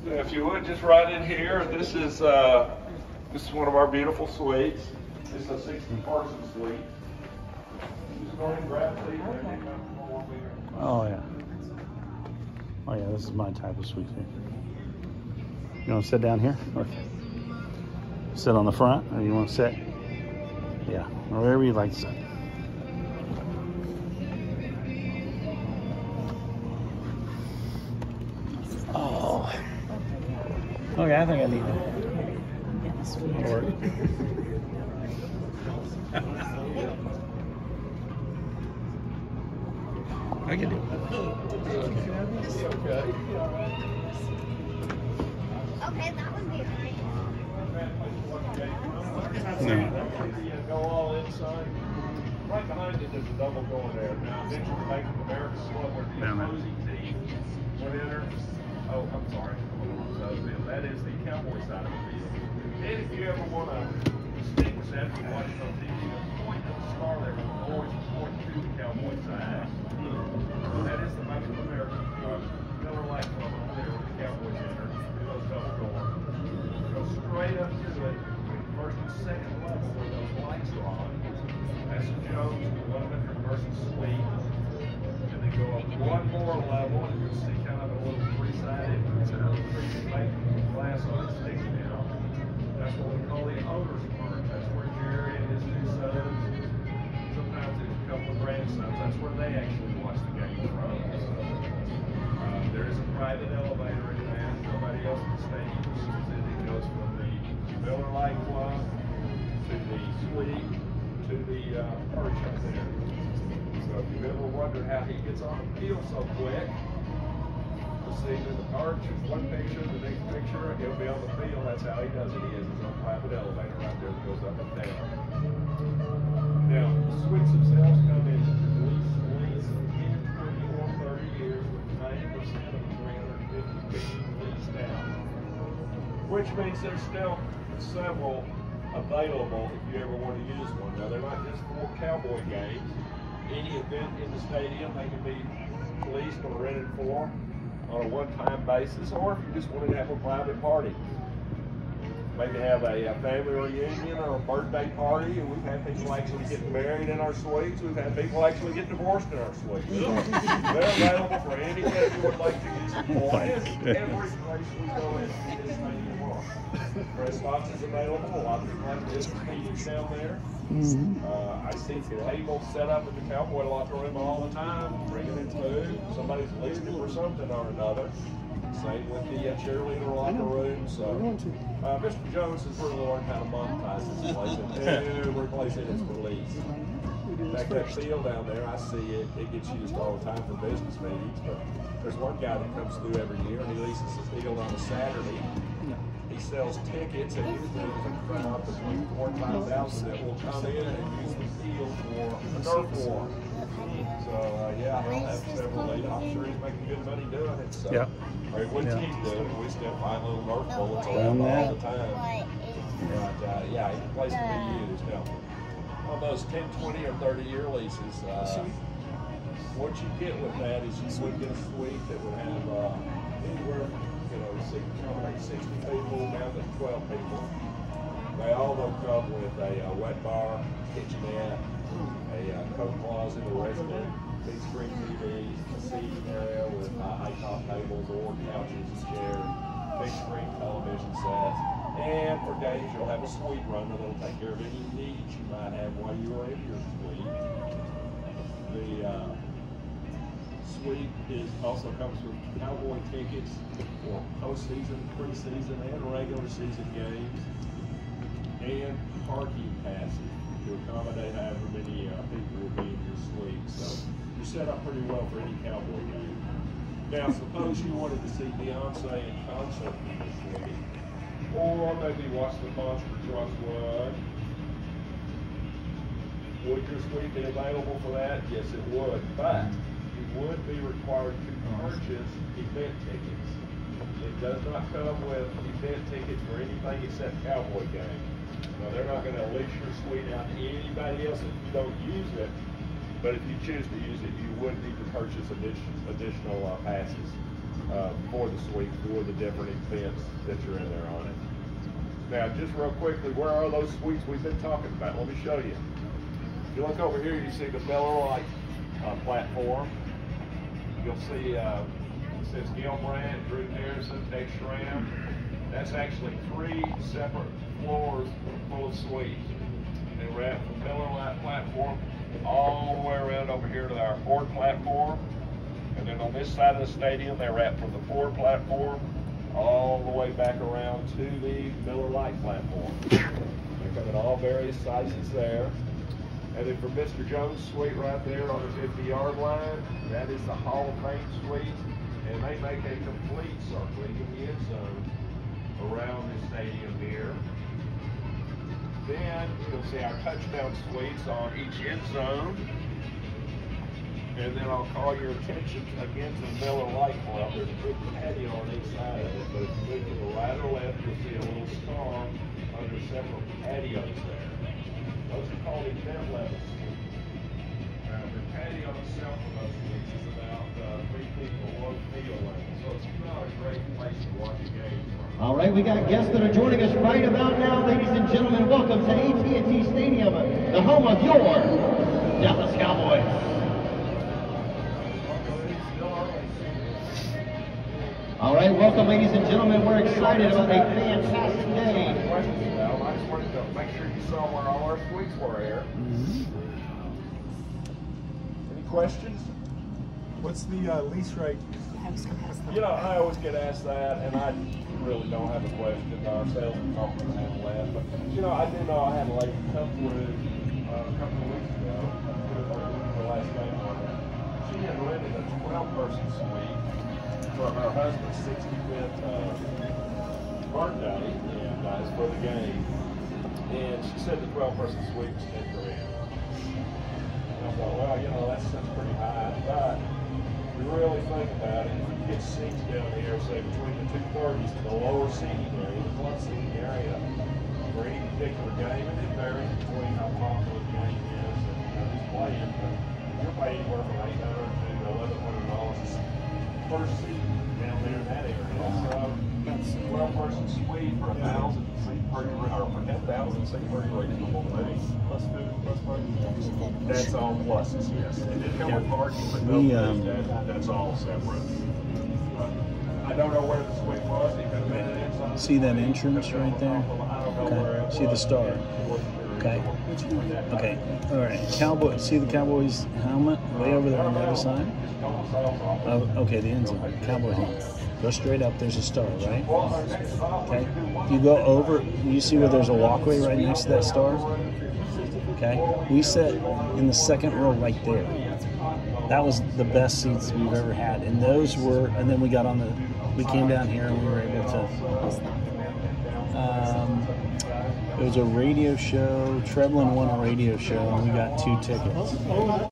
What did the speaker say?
If you would just right in here, this is one of our beautiful suites. It's a 60-person suite. Just go ahead and grab a seat. Oh yeah. Oh yeah, this is my type of suite here. You want to sit down here? Or sit on the front, or you want to sit? Yeah, wherever you like to sit. Oh. Okay, I think I need to work. I can do it. Okay, that would be great. No. Go all inside. Right behind it, there's a double door there. Now, eventually, make America's Club where the opposing team would enter. Oh, I'm sorry. That is the Cowboy side of the field. And if you ever want to distinguish that from watching on TV, the point of the star there will always point to the Cowboy side. That is the most American Club. Miller Lite Club over there where the Cowboys enter. Those double doors. Go straight up to the first and second level where those lights are on. That's the Jones 100-person suite. And then go up one more level and you'll see kind of a little three-sided glass on its sticks now. That's what we call the owner's part. That's where Jerry and his two sons, sometimes it's a couple of grandsons, that's where they actually watch the game from. There is a private elevator in that. Nobody else in the stadium uses it. It goes from the Miller Lite Club to the suite to the perch up there. So if you've ever wondered how he gets on the field so quick, you'll see in the arch is one picture, the next picture, he'll be on the field. That's how he does it. He has his own private elevator right there that goes up and down. Now, the suites themselves come in lease 10, 20, or 30 years with 90% of the 350 feet leased out. Which means there's still several available if you ever want to use one. Now, they're not just for Cowboy games. Any event in the stadium, they can be leased or rented for on a one-time basis, or if you just wanted to have a private party. Maybe have a family reunion or a birthday party, and we've had people actually get married in our suites. We've had people actually get divorced in our suites. They're available for anything you would like to use it for. Every place we go in this stadium are. Press box is available. A lot of people have business meetings down there. I see tables set up in the Cowboy locker room all the time, bringing in food. Somebody's leasing it for something or another. Same with the cheerleader locker room. So, Mr. Jones has really learned how to monetize this place, and every place it is for lease. In fact, that field down there, I see it. It gets used all the time for business meetings. But there's one guy that comes through every year, and he leases his field on a Saturday. He sells tickets, and usually there's a crowd between 4,000 and 5,000 that will come in and use the field for a Nerf war. So, yeah, he'll have several late. I'm sure he's making good money doing it. So, what he's doing, we still find little Nerf bullets around all the time. But, yeah, any place can be used. Now, on those 10, 20, or 30-year leases, what you get with that is you would get a suite that would have anywhere, accommodate 60 people down to 12 people. They all will come with a wet bar, kitchenette, a coat closet, a resident, big screen TV, a seating area with high top tables or couches and chairs, big screen television sets. And for games, you'll have a suite runner that'll take care of any needs you might have while you are in your suite. The suite also comes with Cowboy tickets for postseason, preseason, and regular season games, and parking passes to accommodate however many people will be in your suite. So you're set up pretty well for any Cowboy game. Now, suppose you wanted to see Beyonce in concert in your suite, or maybe watch the Monster Truck run. Would your suite be available for that? Yes, it would, but you would be required to purchase event tickets. It does not come with event tickets for anything except Cowboy games. Now, they're not going to lease your suite out to anybody else if you don't use it, but if you choose to use it, you would need to purchase additional passes. for the suite for the different events that you're in there on it. Now, just real quickly, where are those suites we've been talking about? Let me show you. If you look over here, you see the Miller Lite platform. You'll see it says Gil Brandt, Drew Harrison, Ted Schramm. That's actually 3 separate floors full of suites. And we're at the Miller Lite platform all the way around over here to our Ford platform. And then on this side of the stadium, they wrap from the Ford platform all the way back around to the Miller Lite platform. They come in all various sizes there. And then for Mr. Jones' suite right there on the 50-yard line, that is the Hall of Fame suite. And they make a complete circle in the end zone around the stadium here. Then you'll see our touchdown suites on each end zone. And then I'll call your attention again to the Miller Lite Club. There's a big patio on each side of it, but if you move to the right or left, you'll see a little star under several patios there. Those are called event levels. The patio itself of those suites is about 3 feet below field level, so it's not a great place to watch a game from. All right, we got guests that are joining us right about now, ladies and gentlemen. Welcome to AT&T Stadium, the home of your Dallas Cowboys. All right, welcome, ladies and gentlemen. We're excited about a fantastic day. I just wanted to make sure you saw where all our suites were here. Any questions? What's the lease rate? You know, I always get asked that, and I really don't have a question. Our sales department will handle that. But, you know, I do know I had a lady come through a couple of weeks ago, the last game on it. She had rented a 12-person suite for her husband's 65th birthday, and it's for the game. And she said the 12-person suite was $10,000. And I thought, well, you know, that sounds pretty high, but if you really think about it, if you get seats down here, say between the 230s and the lower seating area, the club seating area, for any particular game, and it varies between how popular the game is and who's playing, but you're paying anywhere from $800 to $1,100 per seat down there in that area. So that's a 12-person suite for 1,000 seat per or for 10,000 seat per reasonable thing. Plus food, plus parking. That's all pluses, yes. It did come with parking, but no, that's all separate. I don't know where the suite was. It could have been an inside. See that entrance right there? Okay. See the star? Okay. Okay. All right. Cowboy. See the Cowboys helmet way over there on the other side? Okay, the end zone. Cowboy helmet. Go straight up. There's a star, right? Okay. You go over. You see where there's a walkway right next to that star? Okay. We sat in the second row right there. That was the best seats we've ever had, and those were. And then we got on the. We came down here and we were able to. It was a radio show. Treblin won a radio show, and we got 2 tickets.